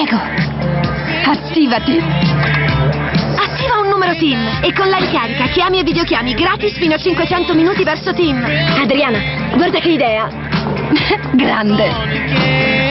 Diego, attivati. Attiva un numero TIM e con la ricarica chiami e videochiami gratis fino a 500 minuti verso TIM. Adriana, guarda che idea. Grande.